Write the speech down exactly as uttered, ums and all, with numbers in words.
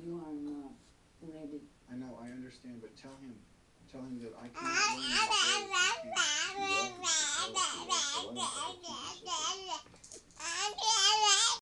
you are not ready. I know, I understand, but tell him. Tell him that I cannot learn his voice. I can't.